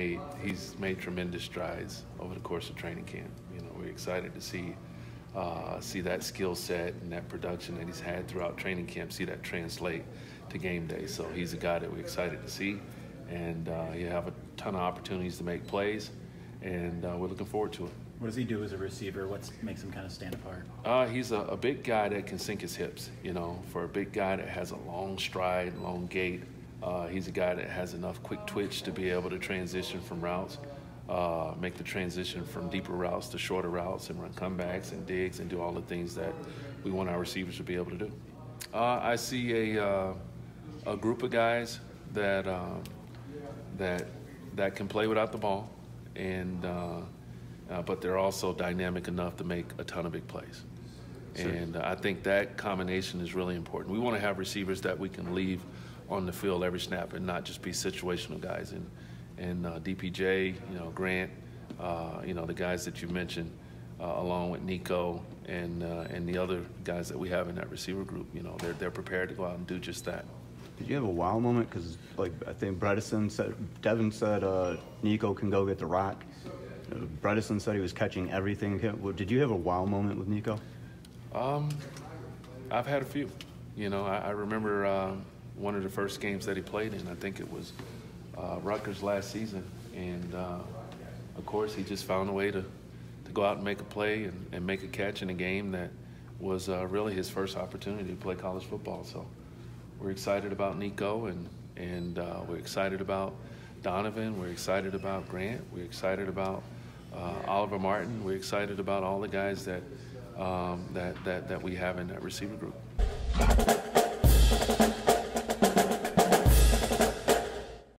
he's made tremendous strides over the course of training camp. You know, we're excited to see that skill set and that production that he's had throughout training camp, see that translate to game day. So he's a guy that we're excited to see, and he'll have a ton of opportunities to make plays, and we're looking forward to it. What does he do as a receiver? What makes him kind of stand apart? He's a big guy that can sink his hips. You know, for a big guy that has a long stride, long gait, he's a guy that has enough quick twitch to be able to transition from routes, make the transition from deeper routes to shorter routes, and run comebacks and digs and do all the things that we want our receivers to be able to do. I see a group of guys that can play without the ball, and but they're also dynamic enough to make a ton of big plays. Sure. And I think that combination is really important. We want to have receivers that we can leave on the field every snap and not just be situational guys. And DPJ, Grant, the guys that you mentioned, along with Nico and the other guys that we have in that receiver group, they're prepared to go out and do just that. Did you have a wow moment? Because, I think Devin said Nico can go get the rock. Bredesen said he was catching everything. Did you have a wow moment with Nico? I've had a few. I remember one of the first games that he played in. I think it was Rutgers last season. And, of course, he just found a way to go out and make a play and make a catch in a game that was really his first opportunity to play college football. So we're excited about Nico, and we're excited about Donovan. We're excited about Grant. We're excited about Oliver Martin. We're excited about all the guys that we have in that receiver group.